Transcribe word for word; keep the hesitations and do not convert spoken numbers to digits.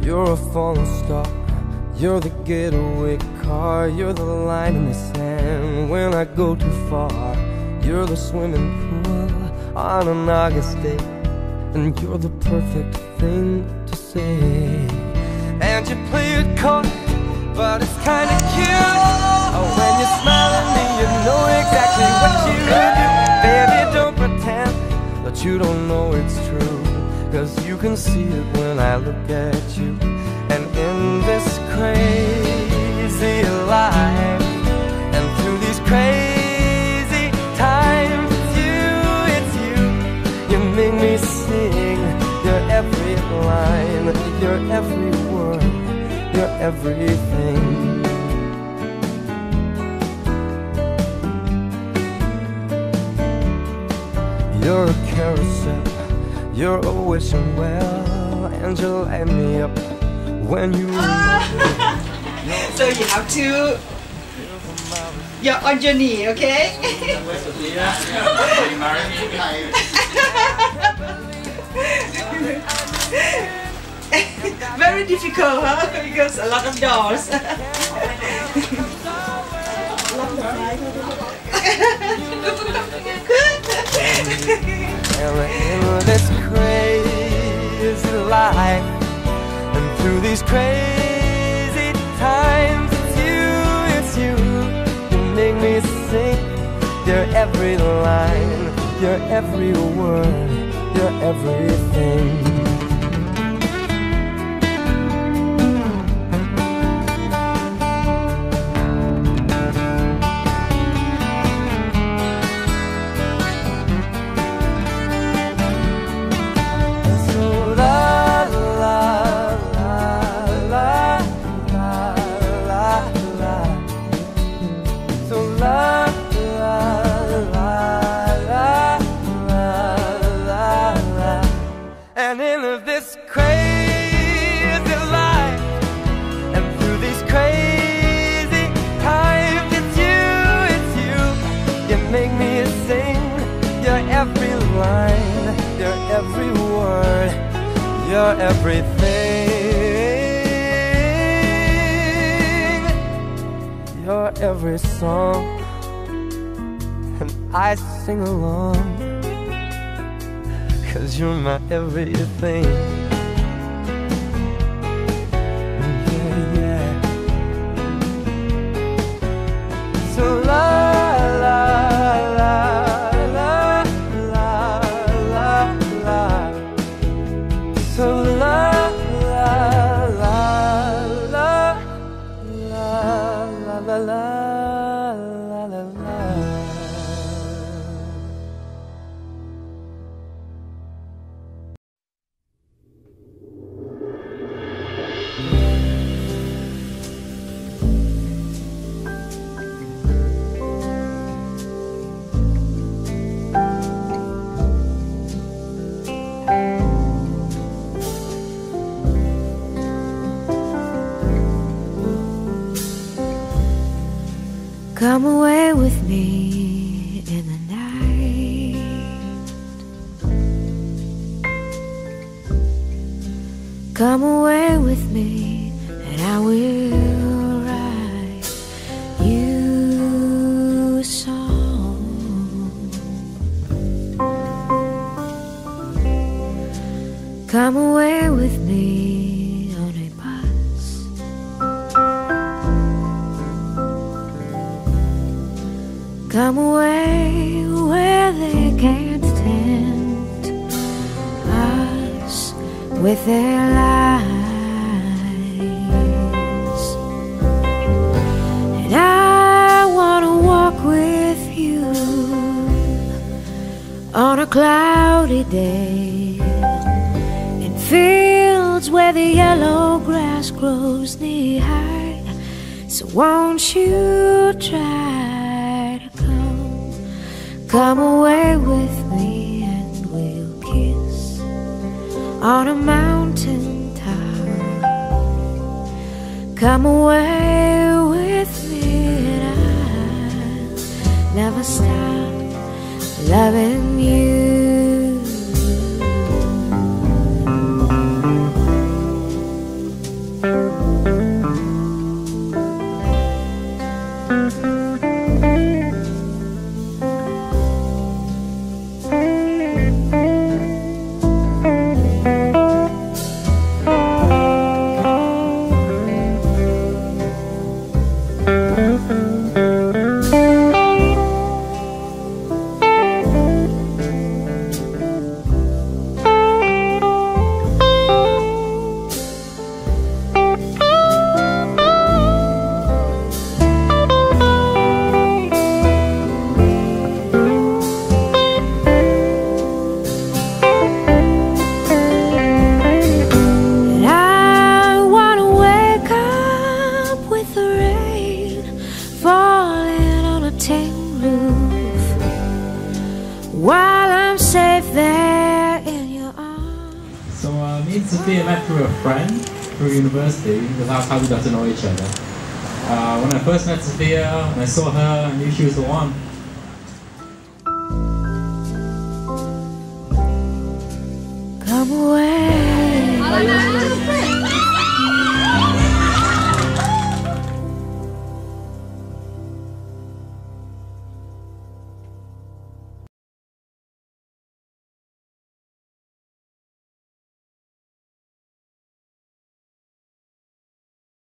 You're a falling star, you're the getaway car, you're the line in the sand when I go too far. You're the swimming pool on an August day, and you're the perfect thing to say. And you play it coy, but it's kinda cute. Oh, when you smile at me, you know exactly what you do. Baby, don't pretend that you don't know it's true, 'cause you can see it when I look at you. And in this crazy life, and through these crazy times, it's you, it's you. You make me sing your every line, your every word, your everything. You're a carousel, you're a wishing well, and you light me up when you So you have to, you're on your knee, okay? Very difficult, huh? Because a lot of doors. And in this crazy life, and through these crazy times, it's you, it's you. You make me sing your every line, your every word, your everything. And in this crazy life, and through these crazy times, it's you, it's you. You make me sing your every line, your every word, your everything, your every song, and I sing along, 'cause you're my everything. Yeah, yeah. So la la la la la la la. So la la la la la la la la. Come away with me in the night. Come away with me, and I will write you a song. Come away with me on a bus. Come away where they can't tempt us with their lies. And I want to walk with you on a cloudy day, in fields where the yellow grass grows knee high. So won't you try? Come away with me and we'll kiss on a mountain top. Come away with me and I'll never stop loving you. me and Sophia met through a friend through university, because that's how we got to know each other. Uh, when I first met Sophia, when I saw her, I knew she was the one.